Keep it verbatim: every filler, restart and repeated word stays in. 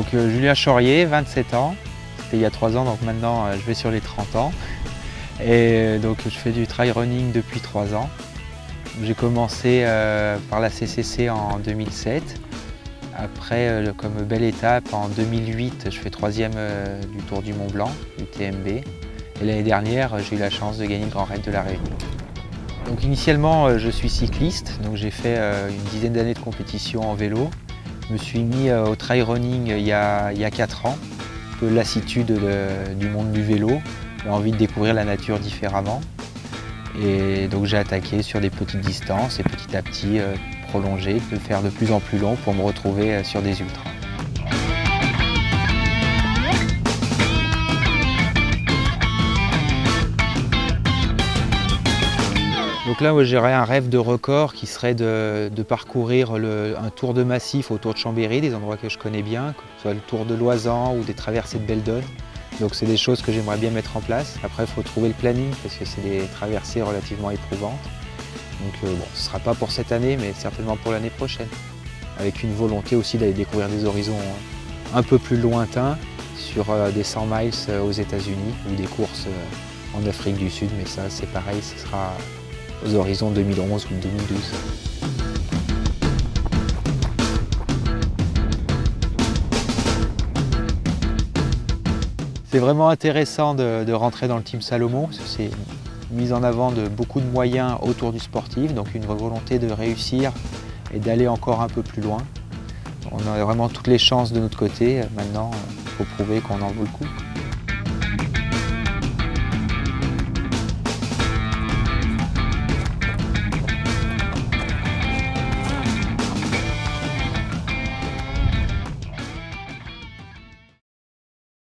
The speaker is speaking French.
Donc euh, Julien Chaurier, vingt-sept ans, c'était il y a trois ans, donc maintenant euh, je vais sur les trente ans. Et donc je fais du trail running depuis trois ans. J'ai commencé euh, par la C C C en deux mille sept. Après, euh, comme belle étape, en deux mille huit, je fais troisième euh, du Tour du Mont Blanc, du T M B. Et l'année dernière, j'ai eu la chance de gagner le Grand Raid de la Réunion. Donc initialement, euh, je suis cycliste, donc j'ai fait euh, une dizaine d'années de compétition en vélo. Je me suis mis euh, au trail running il y a, il y a quatre ans, un peu lassitude de, du monde du vélo, j'ai envie de découvrir la nature différemment. Et donc j'ai attaqué sur des petites distances et petit à petit euh, prolongé, de faire de plus en plus long pour me retrouver euh, sur des ultras. Donc là, j'aurais un rêve de record qui serait de, de parcourir le, un tour de massif autour de Chambéry, des endroits que je connais bien, que ce soit le tour de Loisan ou des traversées de Beldon. Donc c'est des choses que j'aimerais bien mettre en place. Après, il faut trouver le planning parce que c'est des traversées relativement éprouvantes. Donc euh, bon, ce ne sera pas pour cette année, mais certainement pour l'année prochaine. Avec une volonté aussi d'aller découvrir des horizons un peu plus lointains sur euh, des cent miles aux États-Unis ou des courses euh, en Afrique du Sud. Mais ça, c'est pareil, ce sera aux horizons deux mille onze ou deux mille douze. C'est vraiment intéressant de, de rentrer dans le team Salomon, parce que c'est une mise en avant de beaucoup de moyens autour du sportif, donc une volonté de réussir et d'aller encore un peu plus loin. On a vraiment toutes les chances de notre côté, maintenant il faut prouver qu'on en vaut le coup.